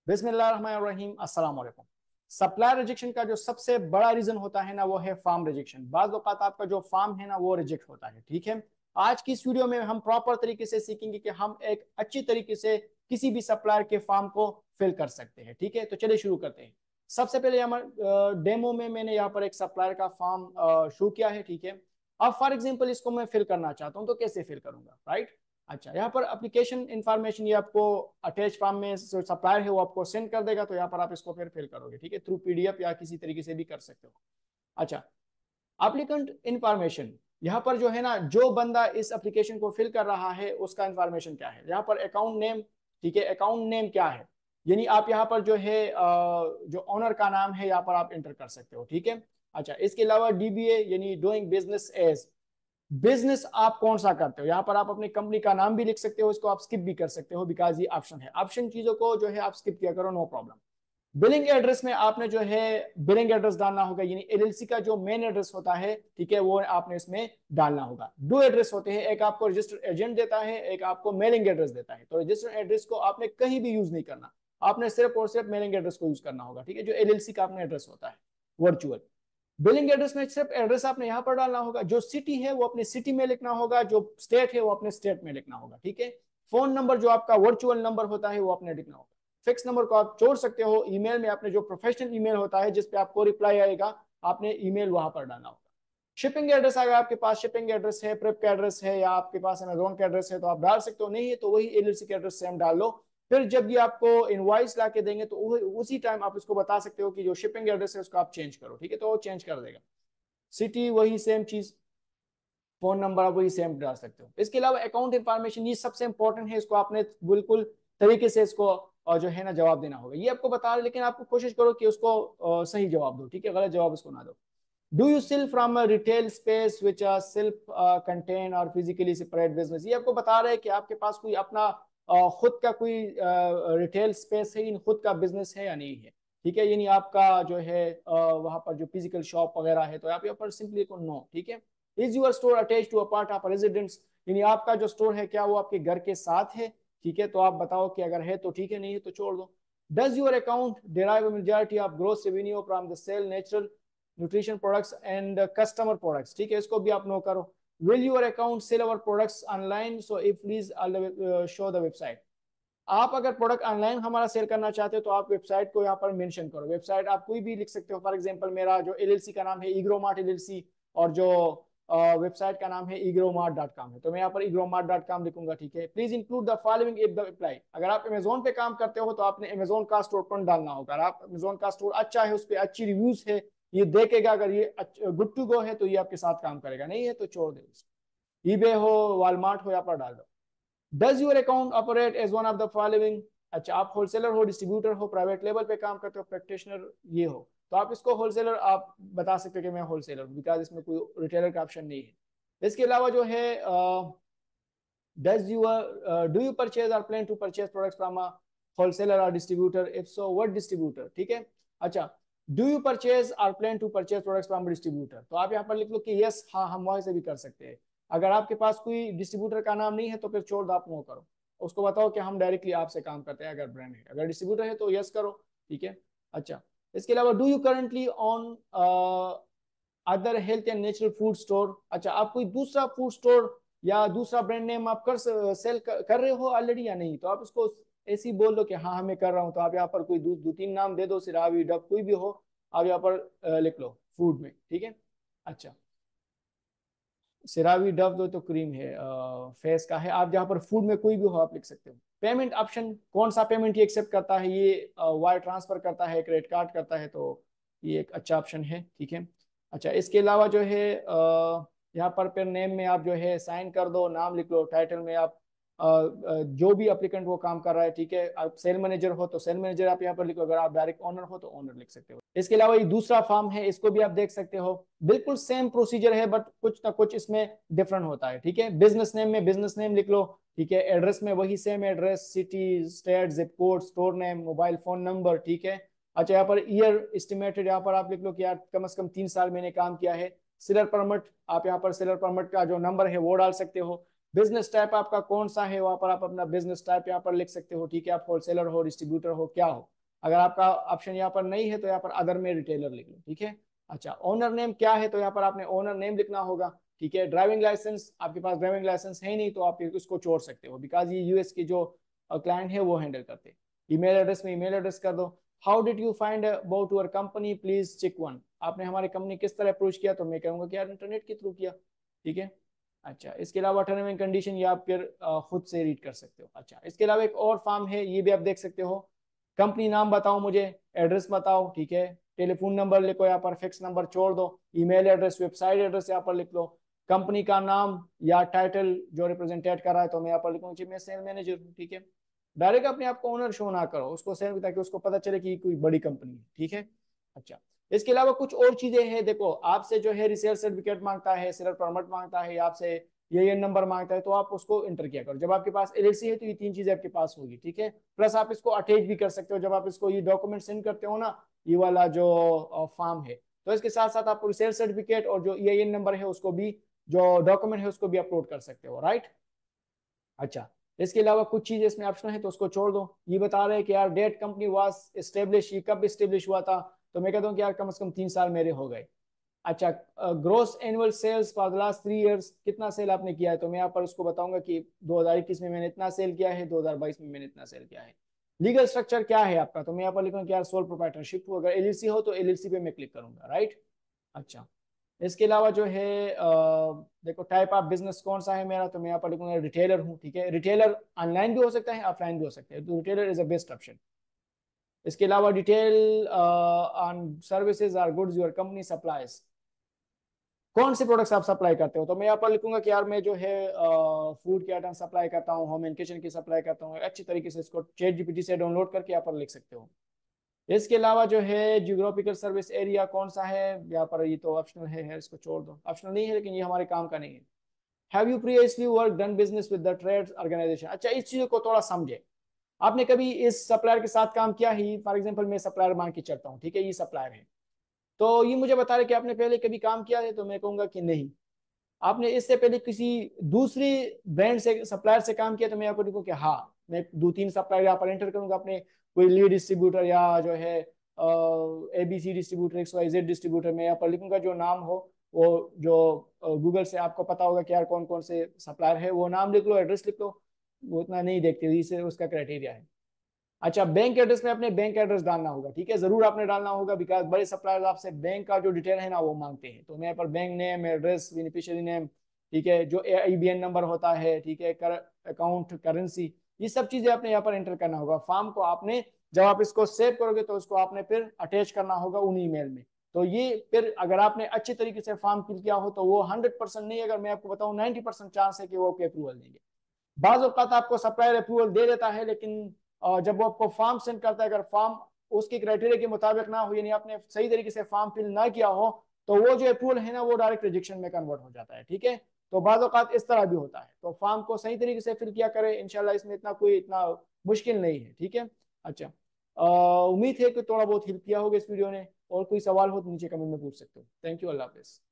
बिस्मिल्लाहिर्रहमानिर्रहीम, अस्सलाम वालेकुम। सप्लायर रिजेक्शन का जो सबसे बड़ा रीजन होता है ना, वो है फार्म रिजेक्शन। बाज़ औक़ात आपका जो फार्म है ना, वो रिजेक्ट होता है। ठीक है, आज की इस वीडियो में हम प्रॉपर तरीके से सीखेंगे कि हम एक अच्छी तरीके से किसी भी सप्लायर के फार्म को फिल कर सकते हैं। ठीक है, तो चलिए शुरू करते हैं। सबसे पहले हमारे डेमो में मैंने यहाँ पर एक सप्लायर का फॉर्म शो किया है। ठीक है, अब फॉर एग्जांपल इसको मैं फिल करना चाहता हूँ, तो कैसे फिल करूंगा, राइट। अच्छा, यहाँ पर एप्लीकेशन इंफॉर्मेशन ये आपको अटैच फॉर्म में जो सप्लायर है वो आपको सेंड कर देगा, तो यहाँ पर आप इसको फिर फिल करोगे। ठीक है, थ्रू पीडीएफ या किसी तरीके से भी कर सकते हो। अच्छा, एप्लीकेंट इंफॉर्मेशन, यहाँ पर जो है ना, जो बंदा इस एप्लीकेशन को फिल कर रहा है उसका इंफॉर्मेशन क्या है। यहाँ पर अकाउंट नेम, ठीक है, अकाउंट नेम क्या है, यानी आप यहाँ पर जो है जो ऑनर का नाम है यहाँ पर आप इंटर कर सकते हो। ठीक है। अच्छा, इसके अलावा डीबीए यानी डूइंग बिजनेस एज, बिजनेस आप कौन सा करते हो, यहाँ पर आप अपनी कंपनी का नाम भी लिख सकते हो, इसको आप स्किप भी कर सकते हो बिकॉज ये ऑप्शन है। ऑप्शन चीजों को जो है आप स्किप किया करो, नो प्रॉब्लम। बिलिंग एड्रेस में आपने जो है बिलिंग एड्रेस डालना होगा, यानी एलएलसी का जो मेन एड्रेस होता है, ठीक है, वो आपने इसमें डालना होगा। दो एड्रेस होते हैं, एक आपको रजिस्टर्ड एजेंट देता है, एक आपको मेलिंग एड्रेस देता है। तो रजिस्टर्ड एड्रेस को आपने कहीं भी यूज नहीं करना, आपने सिर्फ और सिर्फ मेलिंग एड्रेस को यूज करना होगा। ठीक है, जो एलएलसी का अपना एड्रेस होता है वर्चुअल। बिलिंग एड्रेस में सिर्फ एड्रेस आपने यहां पर डालना होगा, जो सिटी है वो अपनी सिटी में लिखना होगा, जो स्टेट है वो अपने स्टेट में लिखना होगा। ठीक है, फोन नंबर जो आपका वर्चुअल नंबर होता है वो अपने लिखना होगा। फिक्स नंबर को आप जोड़ सकते हो। ईमेल में आपने जो प्रोफेशनल ईमेल होता है जिसपे आपको रिप्लाई आएगा, आपने ईमेल वहां पर डालना होगा। शिपिंग एड्रेस, अगर आपके पास शिपिंग एड्रेस है, प्रेप का एड्रेस है, या आपके पास अमेजोन का एड्रेस है तो आप डाल सकते हो, नहीं है तो वही एलएलसी के एड्रेस से हम डाल लो। फिर जब ये आपको इनवॉइस ला के देंगे तो उसी टाइम आप इसको बता सकते हो कि जो शिपिंग एड्रेस है उसको आप चेंज करो। ठीक है, तो वो चेंज कर देगा। सिटी वही सेम चीज, फोन नंबर आप वही सेम डाल सकते हो। इसके अलावा अकाउंट इंफॉर्मेशन, ये सबसे इंपॉर्टेंट है, इसको आपने बिल्कुल तरीके से इसको और जो है ना जवाब देना होगा। ये आपको बता रहे, लेकिन आपको कोशिश करो कि उसको सही जवाब दो। ठीक है, गलत जवाब उसको ना दो। Do you sell from a retail space which are self contain और फिजिकली सेपरेट बिजनेस, ये आपको बता रहे हैं कि आपके पास कोई अपना खुद का कोई रिटेल स्पेस है, खुद का बिजनेस है या नहीं है। ठीक है, यानी आपका जो है वहां पर जो फिजिकल शॉप वगैरह है, तो आप यहाँ पर सिंपली को नो। ठीक है, is your store attach to a part of residence, यानी आपका जो स्टोर है क्या वो आपके घर के साथ है। ठीक है, तो आप बताओ कि अगर है तो ठीक है, नहीं है तो छोड़ दो। Does your account derive majority of gross revenue from the sale natural nutrition products and customer products, ठीक है, इसको भी आप नो करो। Will your account sell our products online, so if please show the website, आप अगर product online हमारा cell करना चाहते हो तो आप वेबसाइट को यहाँ पर मेंशन करो। वेबसाइट आप कोई भी लिख सकते हो, फॉर एग्जांपल मेरा जो एलएलसी का नाम है ईग्रोमार्ट एलएलसी, और जो वेबसाइट का नाम है egromart.com है, तो मैं यहाँ पर egromart.com लिखूंगा। ठीक है, please include the following if the apply, अगर आप अमेजोन पे काम करते हो तो आपने अमेजोन का स्टोर पर डालना होगा। अगर आप अमेजोन का स्टोर अच्छा है, उस पर अच्छी रिव्यूज है, ये देखेगा, अगर ये गुड टू गो है तो ये आपके साथ काम करेगा, नहीं है तो छोड़ दे। ईबे हो, वॉलमार्ट हो, यहाँ पर डाल दो। Does your account operate as one of the following, अच्छा, आप होलसेलर हो, डिस्ट्रीब्यूटर हो, प्राइवेट लेवल पे काम करते हो, प्रैक्टिशनर ये हो, तो आप इसको होलसेलर आप बता सकते हो कि मैं होलसेलर हूँ, बिकॉज इसमें कोई रिटेलर का ऑप्शन नहीं है। इसके अलावा जो है डू यू परचेज और plan to purchase products from a wholesaler और distributor, if so what distributor. ठीक है, अच्छा, डू यू परचेज और plan to purchase products from distributor, तो आप यहाँ पर लिख लो कि यस, हाँ, हम वहां से भी कर सकते हैं। अगर आपके पास कोई डिस्ट्रीब्यूटर का नाम नहीं है तो फिर छोड़ दो, आप नो करो, उसको बताओ कि हम डायरेक्टली आपसे काम करते हैं। अगर ब्रांड है, अगर डिस्ट्रीब्यूटर है तो यस करो। ठीक है, अच्छा, इसके अलावा do you currently on other health and natural food store, अच्छा, आप कोई दूसरा फूड स्टोर या दूसरा ब्रांड नेम आप सेल कर रहे हो ऑलरेडी या नहीं, तो आप उसको ऐसे ही बोल दो कि हाँ मैं कर रहा हूँ। तो आप यहाँ पर कोई दो तीन नाम दे दो, सिरावी, डब, कोई भी हो, आप यहाँ पर लिख लो फूड में। ठीक है, अच्छा, सिरावी डव दो तो क्रीम है, फेस का है, आप जहाँ पर फूड में कोई भी हो आप लिख सकते हो। पेमेंट ऑप्शन, कौन सा पेमेंट ये एक्सेप्ट करता है, ये वायर ट्रांसफर करता है, क्रेडिट कार्ड करता है, तो ये एक अच्छा ऑप्शन है। ठीक है, अच्छा, इसके अलावा जो है यहाँ पर फिर नेम में आप जो है साइन कर दो, नाम लिख लो। टाइटल में आप जो भी एप्लीकेंट वो काम कर रहा है, ठीक है, आप सेल मैनेजर हो तो सेल मैनेजर आप यहाँ पर लिखो, अगर आप डायरेक्ट ओनर हो तो ओनर लिख सकते हो। इसके अलावा ये दूसरा फॉर्म है, इसको भी आप देख सकते हो, बिल्कुल सेम प्रोसीजर है, बट कुछ ना कुछ इसमें डिफरेंट होता है। ठीक है, बिजनेस नेम में बिजनेस नेम लिख लो। ठीक है, एड्रेस में वही same address, city, state, zip code, store name, mobile phone number. ठीक है, अच्छा, यहाँ पर ईयर एस्टिमेटेड, यहाँ पर आप लिख लो कि यार कम से कम 3 साल मैंने काम किया है। सेलर परमिट, आप यहाँ पर सेलर परमिट का जो नंबर है वो डाल सकते हो। बिजनेस टाइप आपका कौन सा है, वहां पर आप अपना बिजनेस टाइप यहाँ पर लिख सकते हो। ठीक है, आप होलसेलर हो, डिस्ट्रीब्यूटर हो, क्या हो, अगर आपका ऑप्शन यहाँ पर नहीं है तो यहाँ पर अदर में रिटेलर लिख लो, ठीक है। अच्छा, ओनर नेम क्या है, तो यहाँ पर आपने ओनर नेम लिखना होगा, ठीक है। ड्राइविंग लाइसेंस, आपके पास ड्राइविंग लाइसेंस है नहीं तो आप इसको छोड़ सकते हो, बिकॉज ये यूएस की जो क्लाइंट है वो हैंडल करते हैं। ईमेल एड्रेस में ईमेल एड्रेस कर दो। How did you find about your company, please check one. आपने हमारी कंपनी किस तरह अप्रोच किया, तो मैं कहूंगा कि यार इंटरनेट के थ्रू किया, ठीक है। अच्छा, इसके अलावा टर्म एंड कंडीशन ये आप फिर खुद से रीड कर सकते हो। अच्छा, इसके अलावा एक और फॉर्म है, ये भी आप देख सकते हो। कंपनी नाम बताओ मुझे, एड्रेस बताओ, ठीक है। टेलीफोन नंबर लिखो, यहाँ पर फिक्स नंबर छोड़ दो। ईमेल एड्रेस, वेबसाइट एड्रेस यहाँ पर लिख लो। कंपनी का नाम या टाइटल जो रिप्रेजेंटेट कर रहा है, तो मैं यहाँ पर लिखूंगा मैं सेल मैनेजर हूँ, ठीक है। डायरेक्ट अपने आप को ओनर शो ना करो, उसको सेल, ताकि उसको पता चले कि कोई बड़ी कंपनी है, ठीक है। अच्छा, इसके अलावा कुछ और चीजें हैं, देखो आपसे जो है रिसेल सर्टिफिकेट मांगता है, सेलर परमिट मांगता है, आपसे ये नंबर मांगता है, तो आप उसको इंटर किया करो। जब आपके पास एलएलसी है तो ये तीन चीजें आपके पास होगी, ठीक है। प्लस आप इसको अटैच भी कर सकते हो जब आप इसको ये डॉक्यूमेंट सेंड करते हो ना, ये वाला जो फॉर्म है, तो इसके साथ साथ आप रिसेल सर्टिफिकेट और जो ईआईएन नंबर है उसको भी, जो डॉक्यूमेंट है उसको भी अपलोड कर सकते हो, राइट। अच्छा, इसके अलावा कुछ चीजें इसमें ऑप्शनल है तो उसको छोड़ दो। ये बता रहे हैं कि यार डेट कंपनी वाज एस्टेब्लिश, ये कब एस्टेब्लिश हुआ था, तो मैं कहता हूँ कि यार कम से कम 3 साल मेरे हो गए। अच्छा, gross annual sales for the last 3 years, कितना सेल आपने किया है, तो मैं यहाँ पर उसको बताऊंगा कि 2021 में मैंने इतना सेल किया है, 2022 में मैंने इतना सेल किया है। लीगल स्ट्रक्चर क्या है आपका, तो मैं यहाँ पर लिखूंगा कि यार सोल प्रोप्राइटरशिप हो, अगर एलएलसी हो तो एलएलसी पे मैं क्लिक करूंगा, राइट। अच्छा, इसके अलावा जो है देखो टाइप ऑफ बिजनेस कौन सा है मेरा, तो मैं यहाँ पर लिखूंगा रिटेलर हूँ, ठीक है। रिटेलर ऑनलाइन भी हो सकता है, ऑफलाइन भी हो सकता है, तो retailer is a best option. इसके अलावा detail on services or goods your company supplies, कौन से प्रोडक्ट्स आप सप्लाई करते हो, तो मैं यहाँ पर लिखूंगा कि यार मैं जो है फूड के आइटम सप्लाई करता हूँ, होम एंड किचन की सप्लाई करता हूँ। अच्छी तरीके से इसको चैट जीपीटी से डाउनलोड करके यहाँ पर लिख सकते हो। इसके अलावा जो है जियोग्राफिकल सर्विस एरिया कौन सा है, यहाँ पर ये तो ऑप्शनल है, इसको छोड़ दो, ऑप्शनल नहीं है, लेकिन ये हमारे काम का नहीं है। Have you previously work done business with the trade organization, अच्छा इस चीज को थोड़ा समझे। आपने कभी इस सप्लायर के साथ काम किया ही, फॉर एग्जाम्पल मैं सप्लायर मान के चलता हूँ, ठीक है, ये सप्लायर है, तो ये मुझे बता रहे कि आपने पहले कभी काम किया है, तो मैं कहूंगा कि नहीं। आपने इससे पहले किसी दूसरी ब्रांड से सप्लायर से काम किया, तो मैं आपको लिखूँ कि हाँ, मैं 2-3 सप्लायर यहाँ पर एंटर करूंगा अपने, कोई लीड डिस्ट्रीब्यूटर या जो है एबीसी डिस्ट्रीब्यूटर, XYZ डिस्ट्रीब्यूटर, मैं यहाँ पर लिखूंगा जो नाम हो, वो जो गूगल से आपको पता होगा कि यार कौन कौन से सप्लायर है, वो नाम लिख लो, एड्रेस लिख लो, वो उतना नहीं देखते, इसे उसका क्राइटेरिया है। अच्छा, बैंक एड्रेस में अपने बैंक एड्रेस डालना होगा, ठीक है, जरूर आपने डालना होगा, बिकॉज बड़े सप्लायर्स आपसे बैंक का जो डिटेल है ना वो मांगते हैं, तो मैं पर bank name, address, beneficiary name, ठीक है, जो AIBN नंबर होता है, ठीक है, अकाउंट, करेंसी, ये सब चीजें आपने यहाँ पर एंटर करना होगा। फॉर्म को आपने जब आप इसको सेव करोगे तो उसको आपने फिर अटैच करना होगा उन ईमेल में। तो ये फिर अगर आपने अच्छे तरीके से फॉर्म फिल किया हो तो वो 100% नहीं, अगर मैं आपको बताऊं 90% चांस है कि वो अप्रूवल देंगे। बाज औकात आपको सप्लायर अप्रूवल दे देता है, लेकिन जब वो आपको फॉर्म सेंड करता है, अगर फॉर्म उसके क्राइटेरिया के मुताबिक ना हो, यानी आपने सही तरीके से फॉर्म फिल ना किया हो, तो वो जो अप्रूवल है ना वो डायरेक्ट रिजेक्शन में कन्वर्ट हो जाता है, ठीक है। तो बाज औकात इस तरह भी होता है, तो फॉर्म को सही तरीके से फिल किया करें, इंशाल्लाह इसमें इतना मुश्किल नहीं है, ठीक है। अच्छा, उम्मीद है कि थोड़ा बहुत हेल्प किया होगा इस वीडियो ने, और कोई सवाल हो तो नीचे कमेंट में पूछ सकते हो। थैंक यू, अल्लाह हाफिज।